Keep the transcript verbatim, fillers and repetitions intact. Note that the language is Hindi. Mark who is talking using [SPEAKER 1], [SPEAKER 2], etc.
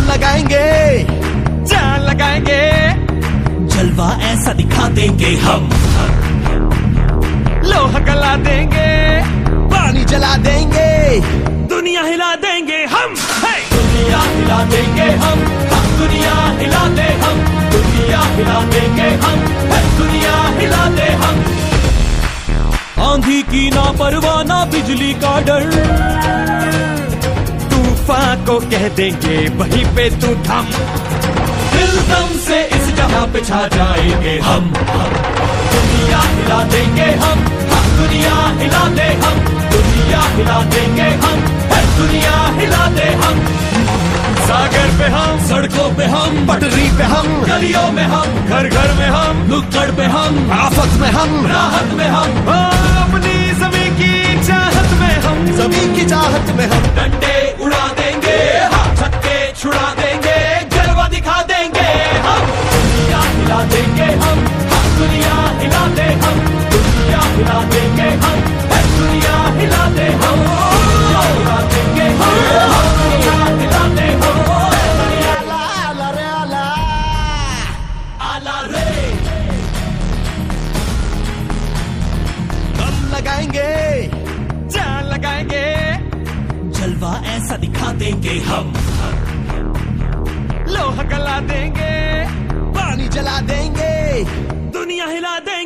[SPEAKER 1] लगाएंगे,
[SPEAKER 2] जान लगाएंगे,
[SPEAKER 1] जलवा ऐसा दिखा देंगे हम,
[SPEAKER 2] लोहा गला देंगे,
[SPEAKER 1] पानी जला देंगे,
[SPEAKER 2] दुनिया हिला देंगे हम।
[SPEAKER 1] दुनिया हिला देंगे हम, दुनिया हिला दे हम, दुनिया हिला देंगे हम, दुनिया हिला दे हम।
[SPEAKER 2] आंधी की ना परवाह ना बिजली का डर, तूफान को कह देंगे वहीं पे तू थम,
[SPEAKER 1] दिल दम से इस जहां पे छा जाएंगे हम, दुनिया हिला देंगे हम, दुनिया हिला दे हम, दुनिया हिला देंगे हम, दुनिया हिला दे हम।
[SPEAKER 2] सागर पे हम,
[SPEAKER 1] सड़कों पे हम, पटरी पे हम, गलियों में हम,
[SPEAKER 2] घर घर में हम,
[SPEAKER 1] नुक्कड़ पे हम, आफत में हम, राहत में हम,
[SPEAKER 2] अपनी ज़मीं की चाहत में हम,
[SPEAKER 1] ज़मीं की चाहत में हम। डंडे उड़ा देंगे, छक्के छुड़ा देंगे, जलवा दिखा देंगे हम, दुनिया हिला देंगे हम, दुनिया हिला दे हम, दुनिया हिला देंगे हम, दुनिया हिला दे हम, दुनिया हिला देंगे हम, दुनिया हिला दे हम। आला रे आला, आला रे। हम लगाएंगे,
[SPEAKER 2] जान लगाएंगे,
[SPEAKER 1] जलवा ऐसा दिखा देंगे हम,
[SPEAKER 2] लोहा गला देंगे,
[SPEAKER 1] पानी जला देंगे,
[SPEAKER 2] दुनिया हिला देंगे।